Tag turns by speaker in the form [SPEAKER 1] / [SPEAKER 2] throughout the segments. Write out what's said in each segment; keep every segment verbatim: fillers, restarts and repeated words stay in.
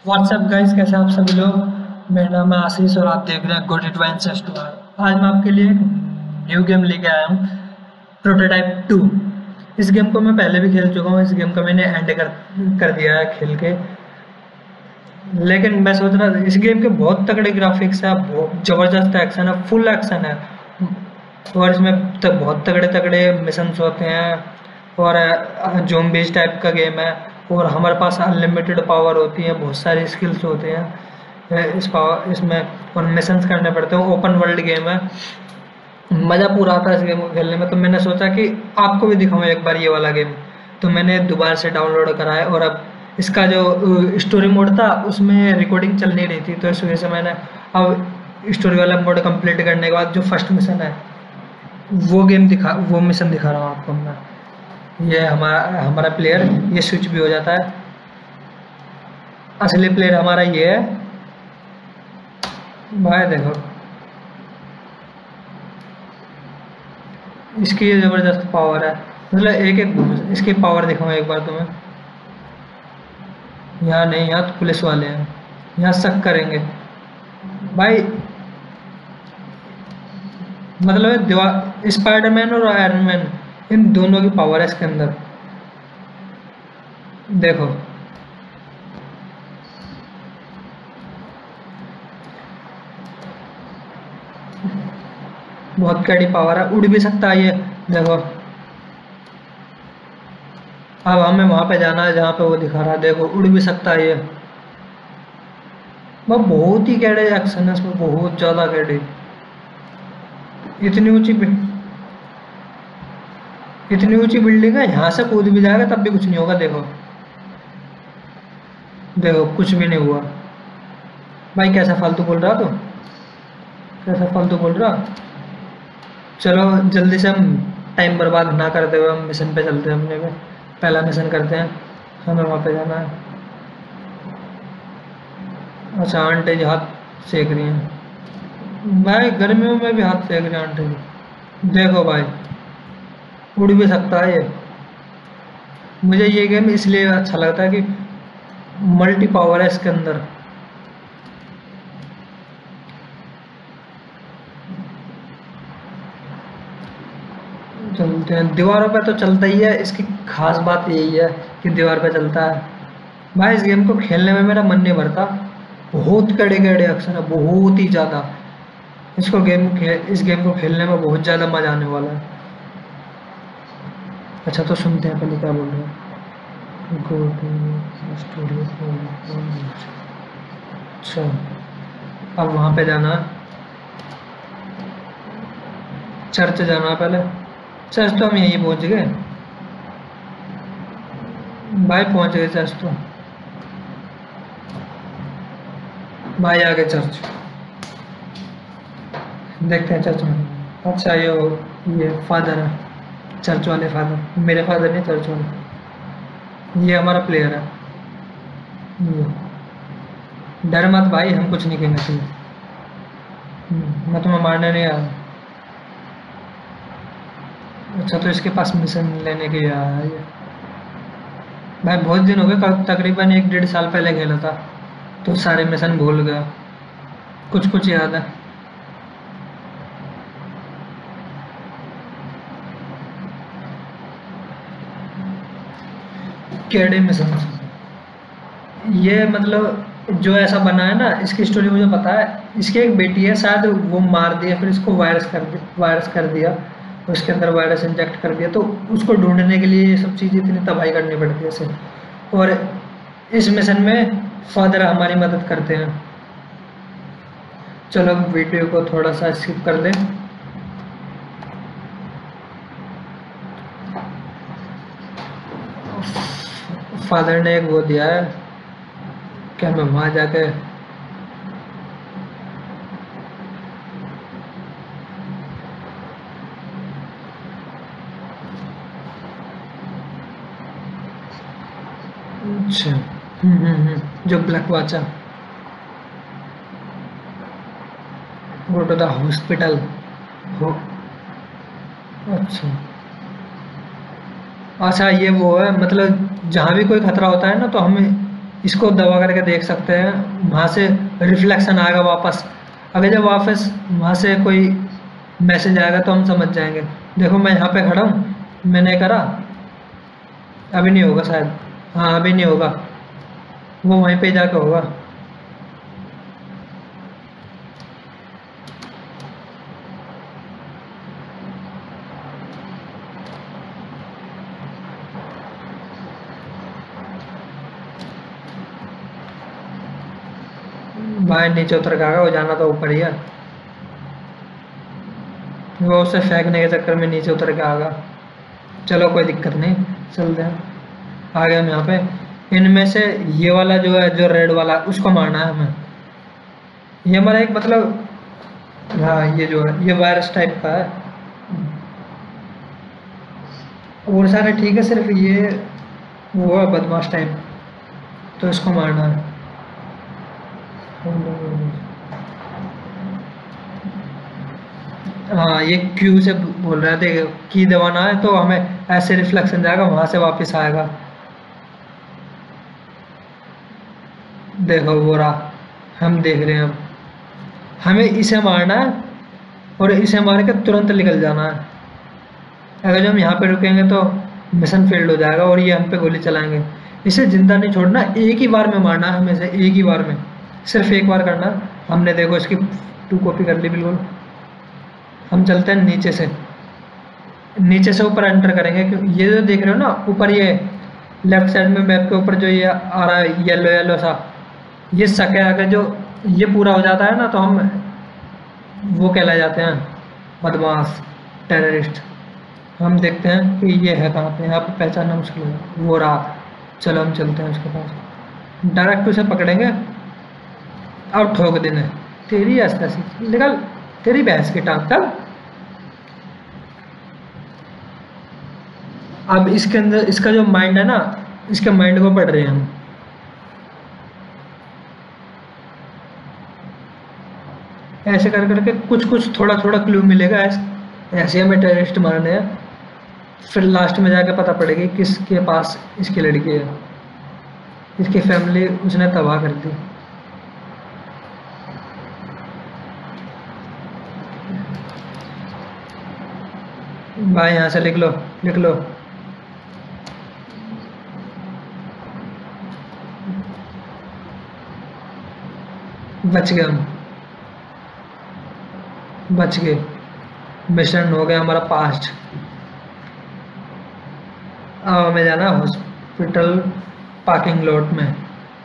[SPEAKER 1] WhatsApp guys, कैसे आप सभी लोग। मेरा नाम है आशीष और आप देख रहे हैं गुड एडवेंचर स्टोर। आज मैं आपके लिए एक न्यू गेम लेके आया हूँ, प्रोटोटाइप टू। इस गेम को मैं पहले भी खेल चुका हूँ। इस गेम का मैंने एंड कर कर दिया है खेल के। लेकिन मैं सोच रहा था इस गेम के बहुत तगड़े ग्राफिक्स है, बहुत ज़बरदस्त एक्शन है, फुल एक्शन है। और इसमें तो बहुत तगड़े तगड़े मिशंस होते हैं और ज़ॉम्बीज़ टाइप का गेम है। और हमारे पास अनलिमिटेड पावर होती है, बहुत सारी स्किल्स होते हैं इस पावर इसमें, और मिशंस करने पड़ते हैं। ओपन वर्ल्ड गेम है, मज़ा पूरा आता है इस गेम को खेलने में। तो मैंने सोचा कि आपको भी दिखाऊं एक बार ये वाला गेम। तो मैंने दोबारा से डाउनलोड करा है और अब इसका जो स्टोरी मोड था उसमें रिकॉर्डिंग चल नहीं रही थी, तो इस वजह से मैंने अब स्टोरी वाला मोड कंप्लीट करने के बाद जो फर्स्ट मिशन है वो गेम दिखा वो मिशन दिखा रहा हूँ आपको मैं। ये हमारा हमारा प्लेयर ये स्विच भी हो जाता है। असली प्लेयर हमारा ये है भाई, देखो इसकी ये जबरदस्त पावर है। मतलब एक एक इसकी पावर दिखाऊँ एक बार तुम्हें। यहाँ नहीं, यहाँ तो पुलिस वाले हैं, यहाँ शक करेंगे भाई। मतलब दीवार स्पाइडरमैन और आयरन मैन, इन दोनों की पावर है इसके अंदर। देखो बहुत कड़ी पावर है, उड़ भी सकता है ये। देखो अब हमें वहां पे जाना है जहाँ पे वो दिखा रहा है। देखो उड़ भी सकता है ये। वो बहुत ही कैडे एक्शन है इसमें, बहुत ज्यादा कैडे। इतनी ऊंची बि- इतनी ऊंची बिल्डिंग है, यहाँ से कूद भी जाएगा तब भी कुछ नहीं होगा। देखो देखो कुछ भी नहीं हुआ। भाई कैसा फालतू बोल रहा, तो कैसा फालतू बोल रहा। चलो जल्दी से हम टाइम बर्बाद ना करते हुए हम मिशन पे चलते हैं। हमने पे पहला मिशन करते हैं, हमें वहाँ पे जाना है। अच्छा आंटी जी हाथ सेक रही हैं भाई, गर्मियों में भी हाथ सेक रही हैं आंटी जी। देखो भाई उड़ भी सकता है ये। मुझे ये गेम इसलिए अच्छा लगता है कि मल्टी पावर है इसके अंदर। चलते हैं, दीवारों पे तो चलता ही है। इसकी खास बात यही है कि दीवार पे चलता है। भाई इस गेम को खेलने में मेरा मन नहीं भरता, बहुत कड़े कड़े अक्सर है, बहुत ही ज़्यादा। इसको गेम खे इस गेम को खेलने में बहुत ज़्यादा मजा आने वाला है। अच्छा तो सुनते हैं पहले क्या बोल रहे हैं। Go to studio. अच्छा अब वहाँ पे जाना है, चर्च जाना है पहले। चर्च तो हम यहीं पहुँच गए भाई, पहुँच गए चर्च तो। भाई आगे चर्च, देखते हैं चर्च में। अच्छा ये ये फादर है, चर्च वाले फादर। मेरे फादर नहीं, चर्च वाले। ये हमारा प्लेयर है ये। डर मत भाई, हम कुछ नहीं कहने चाहिए। हम्म, मैं तुम्हें मारने नहीं आया। अच्छा तो इसके पास मिशन लेने के लिए आया है ये। भाई बहुत दिन हो गए, क- तकरीबन एक डेढ़ साल पहले खेला था, तो सारे मिशन भूल गया, कुछ कुछ याद है। केड़े मिशन ये, मतलब जो ऐसा बना है ना, इसकी स्टोरी मुझे पता है। इसकी एक बेटी है शायद, वो मार दिया, फिर इसको वायरस कर दिया वायरस कर दिया उसके अंदर वायरस इंजेक्ट कर दिया, तो उसको ढूंढने के लिए ये सब चीज़ इतनी तबाही करनी पड़ती है इसे। और इस मिशन में फादर हमारी मदद करते हैं। चलो अब वीडियो को थोड़ा सा स्किप कर दें। फादर ने एक वो दिया है कि हमें वहाँ जाके। अच्छा हम्म हम्म हम्म जो ब्लैक वाचा, गो टू द हॉस्पिटल हो। अच्छा अच्छा ये वो है, मतलब जहाँ भी कोई खतरा होता है ना तो हमें इसको दबा करके देख सकते हैं, वहाँ से रिफ्लेक्शन आएगा वापस। अगर जब वापस वहाँ से कोई मैसेज आएगा तो हम समझ जाएंगे। देखो मैं यहाँ पे खड़ा हूँ, मैंने करा, अभी नहीं होगा शायद, हाँ अभी नहीं होगा, वो वहीं पे जाके होगा। भाई नीचे उतर के आएगा, वो जाना तो ऊपर ही है, वो उसे फेंकने के चक्कर में नीचे उतर के आएगा। चलो कोई दिक्कत नहीं, चलते हैं आगे। हम यहाँ पे इनमें से ये वाला जो है, जो रेड वाला, उसको मारना है हमें। ये हमारा एक मतलब, हाँ ये जो है ये वायरस टाइप का है, और सारे ठीक है, सिर्फ ये वो है बदमाश टाइप, तो इसको मारना है। हाँ ये क्यू से बोल रहे थे, की दबाना है तो हमें ऐसे रिफ्लेक्शन जाएगा, वहां से वापस आएगा। देखो वो रहा, हम देख रहे हैं। अब हमें इसे मारना है और इसे मार के तुरंत निकल जाना है। अगर जो हम यहाँ पे रुकेंगे तो मिशन फेल्ड हो जाएगा और ये हम पे गोली चलाएंगे। इसे जिंदा नहीं छोड़ना, एक ही बार में मारना है हमें, से एक ही बार में, सिर्फ एक बार करना। हमने देखो इसकी टू कॉपी कर ली बिल्कुल। हम चलते हैं नीचे से, नीचे से ऊपर एंटर करेंगे, क्योंकि ये जो देख रहे हो ना ऊपर, ये लेफ्ट साइड में मैप के ऊपर जो ये आ रहा है येलो येलो सा, ये सके अगर जो ये पूरा हो जाता है ना तो हम वो कहलाए जाते हैं बदमाश, टेररिस्ट। हम देखते हैं कि ये है कहाँ पे, यहाँ पे पहचानना मुश्किल है। वो रहा, चलो हम चलते हैं उसके पास, डायरेक्ट उसे पकड़ेंगे और ठोक देना। तेरी ऐसा सी निकल, तेरी भैंस की टांग कल। अब इसके अंदर इसका जो माइंड है ना, इसके माइंड को पढ़ रहे हैं हम। ऐसे कर करके कुछ कुछ थोड़ा थोड़ा क्लू मिलेगा, ऐसे हमें टेररिस्ट मारने हैं। फिर लास्ट में जाके पता पड़ेगी किसके पास इसकी लड़की है, इसकी फैमिली उसने तबाह कर दी। भाई यहाँ से लिख लो, लिख लो। बच गए हम, बच गए। मिशन हो गया हमारा पास्ट। अब हमें जाना हॉस्पिटल पार्किंग लॉट में।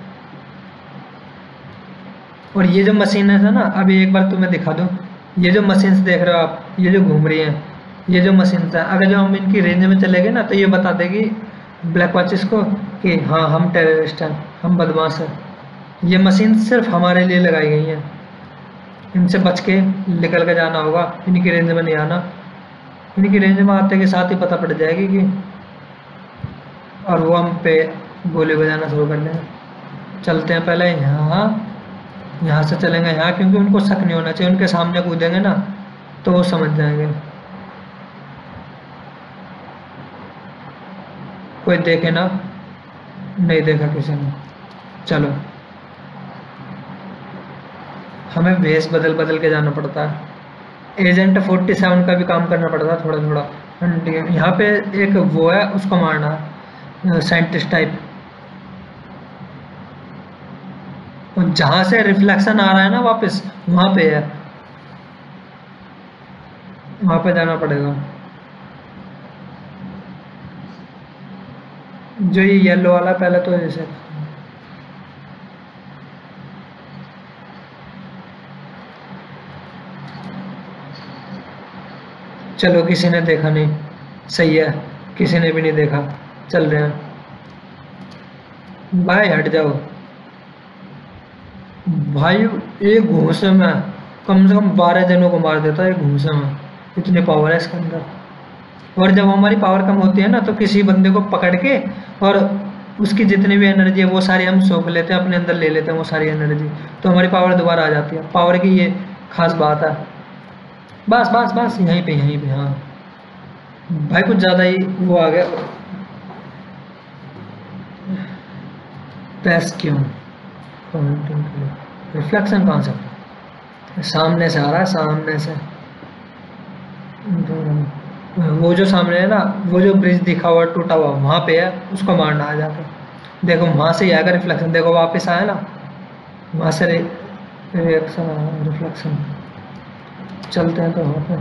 [SPEAKER 1] और ये जो मशीन है ना, अभी एक बार तुम्हें दिखा दूं, ये जो मशीन्स देख रहे हो आप, ये जो घूम रही हैं, ये जो मशीन्स है, अगर जो हम इनकी रेंज में चले गए ना तो ये बता देगी ब्लैक वॉचेस को कि हाँ हम टेररिस्ट हैं, हम बदमाश हैं। ये मशीन सिर्फ हमारे लिए लगाई गई हैं, इनसे बच के निकल के जाना होगा, इनकी रेंज में नहीं आना। इनकी रेंज में आते के साथ ही पता पड़ जाएगी कि, और वो हम पे गोली बजाना शुरू कर देंगे। चलते हैं पहले यहाँ, यहाँ से चलेंगे यहाँ, क्योंकि उनको शक नहीं होना चाहिए। उनके सामने कूदेंगे ना तो वो समझ जाएंगे, कोई देखे ना। नहीं देखा किसी ने। चलो, हमें वेश बदल बदल के जाना पड़ता है। एजेंट फोर्टी सेवन का भी काम करना पड़ता है थोड़ा थोड़ा। यहाँ पे एक वो है, उसको मारना है, साइंटिस्ट टाइप। और जहां से रिफ्लेक्शन आ रहा है ना वापस, वहां पे है, वहां पे जाना पड़ेगा। जो ये येलो वाला पहले तो जैसे, चलो किसी ने देखा नहीं, सही है, किसी ने भी नहीं देखा। चल रहे हैं भाई, हट जाओ भाई। एक घूंसे में कम से कम बारह जनों को मार देता है, एक घूंसे में, इतनी पावर है इसके अंदर। और जब हमारी पावर कम होती है ना तो किसी बंदे को पकड़ के और उसकी जितनी भी एनर्जी है वो सारी हम सौंप लेते हैं, अपने अंदर ले लेते हैं वो सारी एनर्जी, तो हमारी पावर दोबारा आ जाती है। पावर की ये खास बात है। बस बस बस यहीं पे यहीं पे हाँ भाई, कुछ ज़्यादा ही वो आ गया। पैस क्यों रिफ्लेक्शन कहाँ से? सामने से आ रहा है, सामने से। वो जो सामने है ना, वो जो ब्रिज दिखा हुआ टूटा हुआ वहां पे है, उसको मारना आ जाके। देखो वहां से ही आएगा रिफ्लेक्शन, देखो वापस आया ना, वहां से रिएक्शन रिफ्लेक्शन। चलते हैं तो वहां पे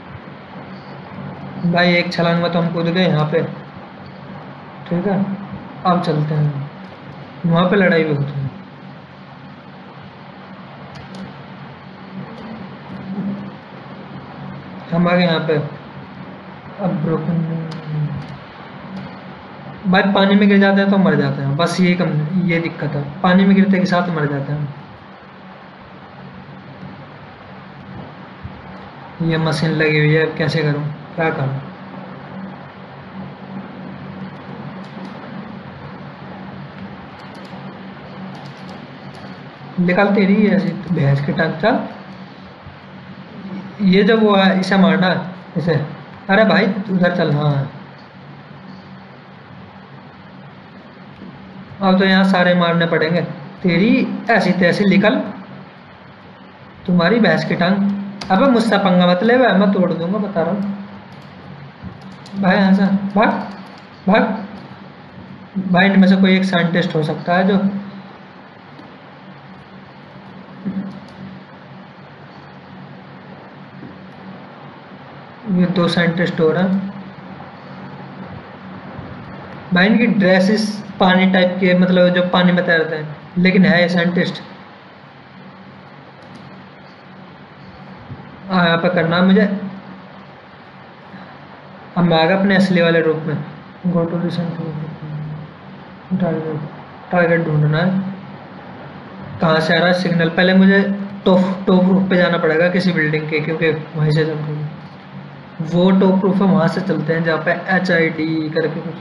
[SPEAKER 1] भाई, एक छलांग में तो हम कूद गए यहाँ पे, ठीक है। अब चलते हैं, वहां पे लड़ाई भी होती है। हम आ गए यहाँ पे। अब ब्रोकन भाई, पानी में गिर जाते हैं तो मर जाते हैं, बस ये कम ये दिक्कत है, पानी में गिरते के साथ मर जाते हैं। ये मशीन लगी हुई है, कैसे करूं, क्या करूं? निकलती रही है ऐसी तो भैंस की टांग। चल, ये जब वो है, इसे मारना है इसे। अरे भाई उधर चल। हाँ, अब तो यहाँ सारे मारने पड़ेंगे। तेरी ऐसी तैसी निकल, तुम्हारी भैंस की टांग। अबे मुझसे पंगा मत ले, मैं तोड़ दूंगा, बता रहा हूँ। भाई यहाँ से भाग, भाग। भाई इनमें से कोई एक साइंटिस्ट हो सकता है जो, ये दो साइंटिस्ट हो रहे हैं भाई। इनकी ड्रेसेस पानी टाइप के, मतलब जो पानी में तैरते हैं, लेकिन है ये साइंटिस्ट। हाँ, यहाँ पे करना है मुझे। अब मैं आ गया अपने असली वाले रूप में। गो टू टारगेट, टारगेट ढूंढना है। कहाँ से आ रहा है सिग्नल? पहले मुझे टॉप टॉप रूफ पे जाना पड़ेगा किसी बिल्डिंग के, क्योंकि वहीं से चल वो टॉप रूफ है, वहां से चलते हैं जहाँ पे एच आई डी करके कुछ।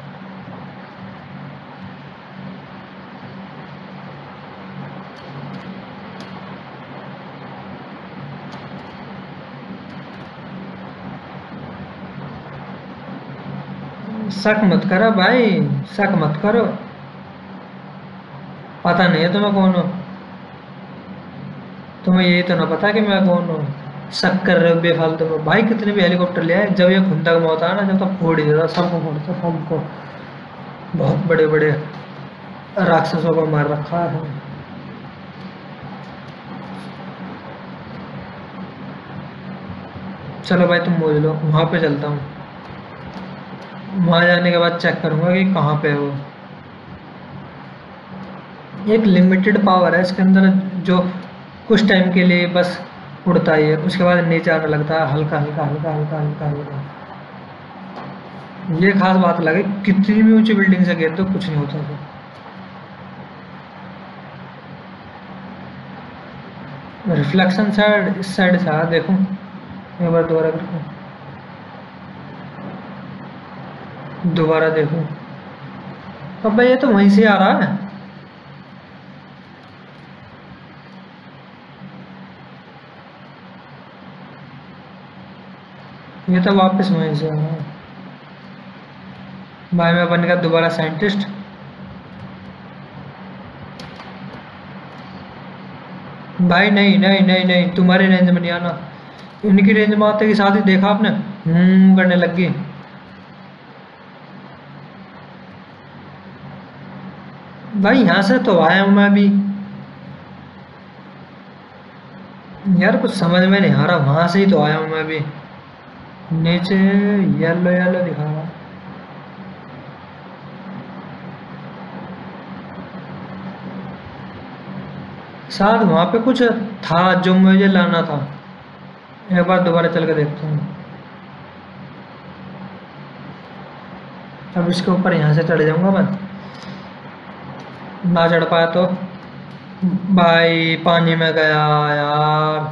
[SPEAKER 1] शक मत करो भाई, शक मत करो। पता नहीं है तुम्हें कौन हो? तुम्हें यही तो ना पता कि मैं कौन हूँ। शक कर रहे हो बेफालतू में भाई। कितने भी हेलीकॉप्टर ले आए, जब ये खुंदक में होता है ना, जब तक फोड़ ही देता, सबको फोड़ता, सबको। बहुत बड़े बड़े राक्षसों को मार रखा है। चलो भाई तुम मोज लो, वहां पे चलता हूँ। वहां जाने के बाद चेक करूंगा कि कहाँ पे है वो। एक लिमिटेड पावर है इसके अंदर, जो कुछ टाइम के लिए बस उड़ता ही है, उसके बाद नीचे आने लगता है हल्का हल्का हल्का हल्का हल्का हल्का। ये खास बात लगे, कितनी भी ऊंची बिल्डिंग से गिर तो कुछ नहीं होता था। रिफ्लेक्शन साइड, इस साइड से आ, देखो एक बार दोबारा करके, दोबारा देखो। अब भाई ये तो वहीं से आ रहा है। ये तो वापस वहीं से आ रहा है। भाई मैं बन गया दोबारा साइंटिस्ट। भाई नहीं नहीं नहीं नहीं, तुम्हारी रेंज में नहीं आना। इनकी रेंज में आते के साथ ही देखा आपने, हम्म करने लग गई। भाई यहाँ से तो आया हूं मैं भी यार, कुछ समझ में नहीं आ रहा। वहां से ही तो आया हूं मैं भी। नीचे येलो येलो दिखा रहा। शायद वहां पे कुछ था जो मुझे लाना था। एक बार दोबारा चल के देखता हूँ। अब इसके ऊपर यहाँ से चढ़ जाऊंगा मैं। ना चढ़ पाया तो भाई पानी में गया यार।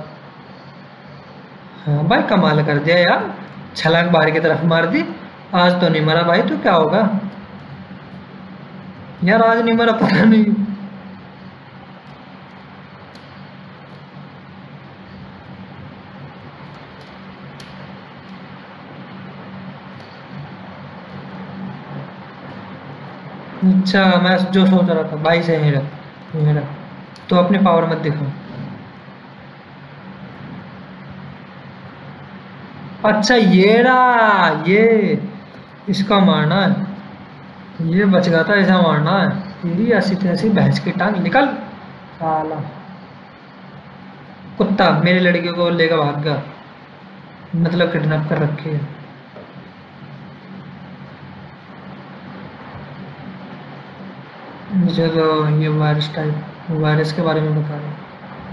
[SPEAKER 1] हाँ भाई, कमाल कर दिया यार, छलांग बाहर की तरफ मार दी। आज तो नहीं मरा भाई, तो क्या होगा यार? आज नहीं मरा, पता नहीं। अच्छा मैं जो सोच रहा था भाई से ही रख, यहीं रख, तो अपनी पावर मत दिखो। अच्छा ये रहा, ये इसका मारना है, ये बच गया था, ऐसा मारना है। तेरी ऐसी तैसी भैंस की टांग निकल साला कुत्ता, मेरी लड़की को लेकर भाग गया, मतलब किडनैप कर रखी है। मुझे तो ये वायरस टाइप वायरस के बारे में बता रहे हैं।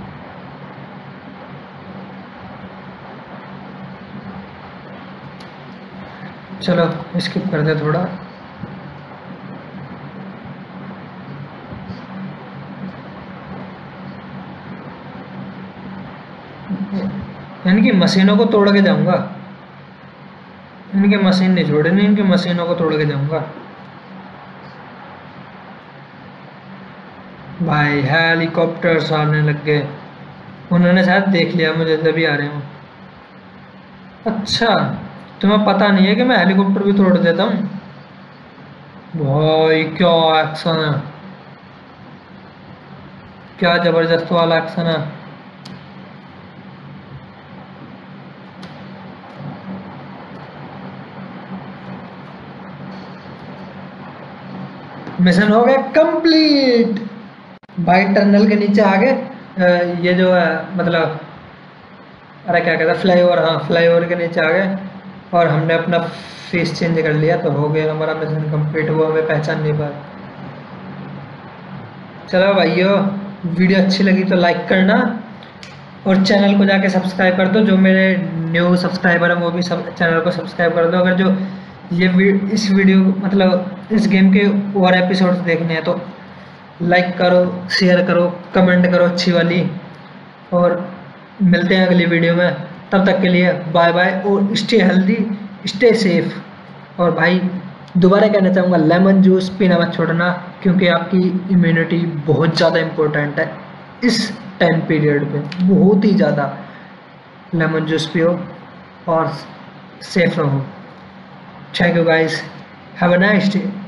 [SPEAKER 1] चलो स्किप कर दे थोड़ा। इनकी मशीनों को तोड़ के जाऊंगा, इनकी मशीन नहीं छोड़नी, इनकी मशीनों को तोड़ के जाऊंगा। भाई हेलीकॉप्टर्स आने लग गए, उन्होंने शायद देख लिया मुझे तभी आ रहे हूँ। अच्छा तुम्हें पता नहीं है कि मैं हेलीकॉप्टर भी तोड़ देता हूँ। भाई क्या एक्शन है, क्या जबरदस्त वाला एक्शन है। मिशन हो गया कंप्लीट। भाई टनल के नीचे आ गए, ये जो है मतलब अरे क्या कहता है फ्लाईओवर, हाँ फ्लाईओवर के नीचे आ गए और हमने अपना फेस चेंज कर लिया, तो हो गया हमारा मिशन कंप्लीट। हुआ हमें पहचान नहीं पाया। चलो भाइयों वीडियो अच्छी लगी तो लाइक करना और चैनल को जाके सब्सक्राइब कर दो। जो मेरे न्यू सब्सक्राइबर हैं वो भी सब चैनल को सब्सक्राइब कर दो। अगर जो ये वी, इस वीडियो मतलब इस गेम के और एपिसोड्स देखने हैं तो लाइक करो, शेयर करो, कमेंट करो अच्छी वाली, और मिलते हैं अगली वीडियो में। तब तक के लिए बाय बाय और स्टे हेल्दी, स्टे सेफ। और भाई दोबारा कहना चाहूँगा लेमन जूस पीना मत छोड़ना, क्योंकि आपकी इम्यूनिटी बहुत ज़्यादा इम्पोर्टेंट है इस टाइम पीरियड पे, बहुत ही ज़्यादा। लेमन जूस पियो और सेफ रहो। Thank you guys, have a nice day.